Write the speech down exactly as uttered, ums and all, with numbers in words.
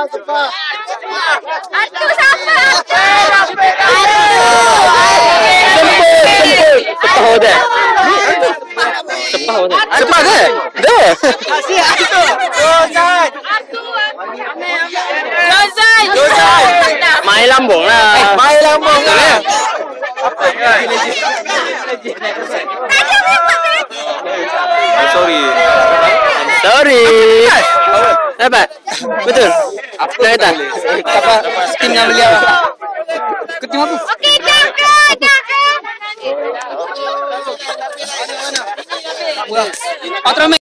Atu siapa? Sepah hotel. Sepah hotel. Sepah ke? Dah. Asyik Atu. Rozan. Rozan. Rozan. Mai lambung lah. Mai lambung lah. Sorry. Sorry. Dapat. Betul. Dah kata. Apa skinnya beliau? Ketim apa? Okey, jaga, jaga. Patron